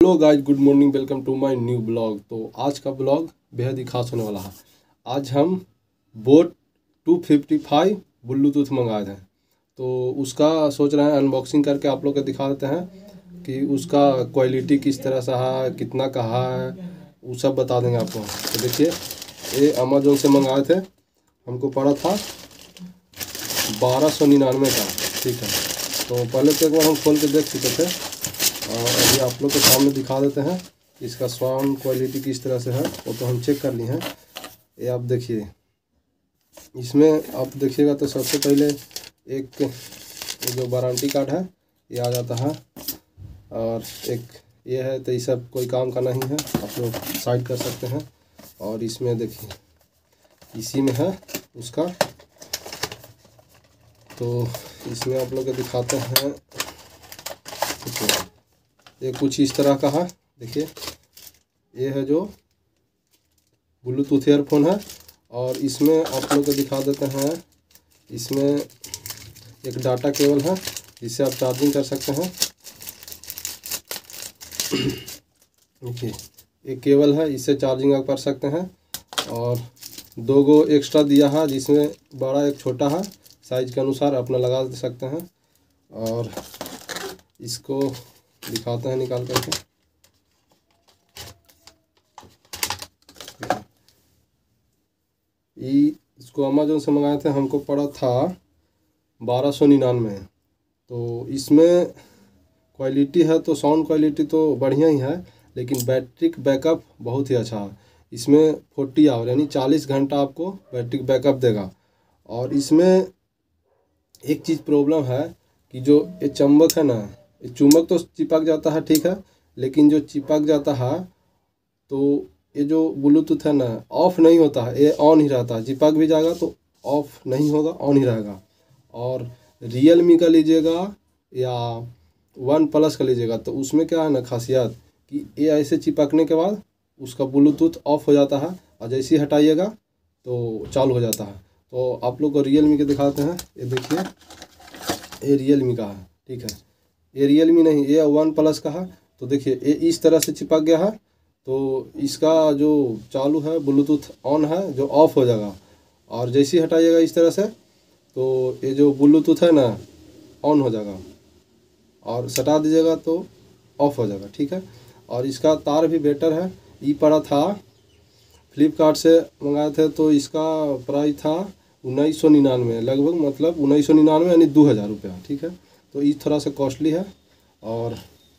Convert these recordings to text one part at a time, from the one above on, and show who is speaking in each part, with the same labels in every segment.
Speaker 1: Hello guys, good morning, welcome to my new blog. तो आज का ब्लॉग बेहद ही खास होने वाला है। आज हम बोट 255 ब्लूटूथ मंगाए थे, तो उसका सोच रहे हैं अनबॉक्सिंग करके आप लोग को दिखा देते हैं कि उसका क्वालिटी किस तरह से है, कितना का है, वो सब बता देंगे आपको। तो देखिए, ये अमेजोन से मंगाए थे, हमको पड़ा था 1299 का। ठीक है, तो पहले तो एक बार हम खोल के देख चुके थे और अभी आप लोग के सामने दिखा देते हैं इसका साउंड क्वालिटी किस तरह से है। वो तो हम चेक कर लिए हैं। ये आप देखिए, इसमें आप देखिएगा तो सबसे पहले एक ये जो वारंटी कार्ड है ये आ जाता है, और एक ये है, तो ये सब कोई काम का नहीं है, आप लोग साइड कर सकते हैं। और इसमें देखिए, इसी में है उसका, तो इसमें आप लोग को दिखाते हैं। ये कुछ इस तरह का है, देखिए, ये है जो ब्लूटूथ ईयरफोन है। और इसमें आप लोग को दिखा देते हैं, इसमें एक डाटा केबल है जिससे आप चार्जिंग कर सकते हैं। देखिए, एक केबल है, इससे चार्जिंग आप कर सकते हैं। और दो गो एक्स्ट्रा दिया है, जिसमें बड़ा एक छोटा है, साइज के अनुसार अपना लगा सकते हैं। और इसको दिखाते हैं निकाल करके। इसको अमेजोन से मंगाए थे, हमको पड़ा था 1299। तो इसमें क्वालिटी है तो साउंड क्वालिटी तो बढ़िया ही है, लेकिन बैटरी बैकअप बहुत ही अच्छा है। इसमें 40 आवर यानी 40 घंटा आपको बैटरी बैकअप देगा। और इसमें एक चीज़ प्रॉब्लम है कि जो ये चुम्बक है ना, ये चुम्बक तो चिपक जाता है, ठीक है, लेकिन जो चिपक जाता है तो ये जो ब्लूटूथ है ना, ऑफ नहीं होता है, ये ऑन ही रहता है। चिपक भी जाएगा तो ऑफ नहीं होगा, ऑन ही रहेगा। और रियलमी का लीजिएगा या वन प्लस का लीजिएगा तो उसमें क्या है ना खासियत, कि ये ऐसे चिपकने के बाद उसका ब्लूटूथ ऑफ हो जाता है, और जैसे ही हटाइएगा तो चालू हो जाता है। तो आप लोग को रियलमी के दिखाते हैं। ये देखिए, ये रियलमी का है, ठीक है, ये रियलमी नहीं, ये वन प्लस का है। तो देखिए, ये इस तरह से चिपक गया है, तो इसका जो चालू है ब्लूटूथ ऑन है, जो ऑफ हो जाएगा। और जैसे ही हटाइएगा इस तरह से तो ये जो ब्लूटूथ है ना ऑन हो जाएगा, और सटा दीजिएगा तो ऑफ हो जाएगा, ठीक है। और इसका तार भी बेटर है। ये पड़ा था फ्लिपकार्ट से मंगाए थे, तो इसका प्राइस था 1999 लगभग, मतलब 1999 यानी 2000 रुपया, ठीक है। तो ये थोड़ा सा कॉस्टली है, और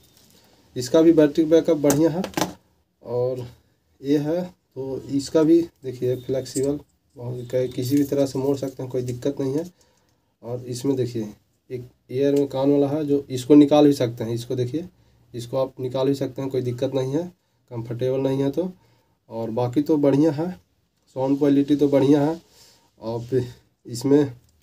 Speaker 1: इसका भी बैटरी बैकअप बढ़िया है। और ये है, तो इसका भी देखिए फ्लेक्सिबल, बहुत किसी भी तरह से मोड़ सकते हैं, कोई दिक्कत नहीं है। और इसमें देखिए एक ईयर में कान वाला है, जो इसको निकाल भी सकते हैं। इसको देखिए, इसको आप निकाल भी सकते हैं, कोई दिक्कत नहीं है, कंफर्टेबल नहीं है तो। और बाकी तो बढ़िया है, साउंड क्वालिटी तो बढ़िया है। आप इसमें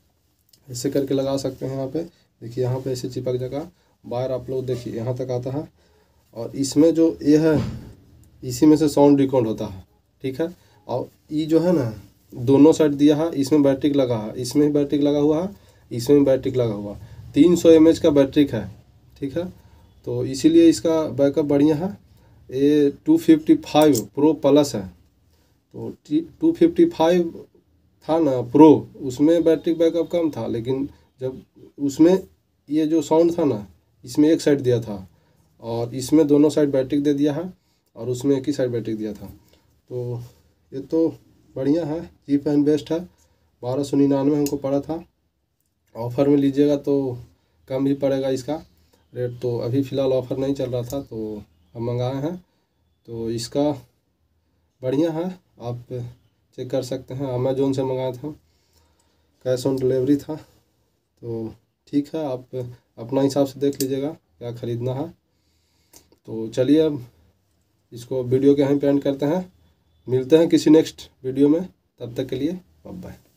Speaker 1: ऐसे करके लगा सकते हैं। यहाँ पे देखिए, यहाँ पे ऐसे चिपक जाएगा, वायर आप लोग देखिए यहाँ तक आता है। और इसमें जो ये है, इसी में से साउंड रिकॉर्ड होता है, ठीक है। और ये जो है ना, दोनों साइड दिया है, इसमें बैटरी लगा है, इसमें भी बैटरी लगा हुआ है, इसमें भी बैटरी लगा हुआ। 300 mAh का बैटरी है, ठीक है। तो इसीलिए इसका बैकअप बढ़िया है। ये 255 प्रो प्लस है, तो 255 था ना प्रो, उसमें बैटरी बैकअप कम था, लेकिन जब उसमें ये जो साउंड था ना, इसमें एक साइड दिया था, और इसमें दोनों साइड बैटरी दे दिया है, और उसमें एक ही साइड बैटरी दिया था। तो ये तो बढ़िया है, चीप एंड बेस्ट है। 1299 हमको पड़ा था। ऑफ़र में लीजिएगा तो कम भी पड़ेगा इसका रेट। तो अभी फ़िलहाल ऑफ़र नहीं चल रहा था, तो हम मंगाए हैं। तो इसका बढ़िया है, आप चेक कर सकते हैं। अमेजोन से मंगाया था, कैश ऑन डिलीवरी था। तो ठीक है, आप अपना हिसाब से देख लीजिएगा क्या ख़रीदना है। तो चलिए, अब इसको वीडियो के यहीं पे एंड करते हैं। मिलते हैं किसी नेक्स्ट वीडियो में, तब तक के लिए बाय बाय।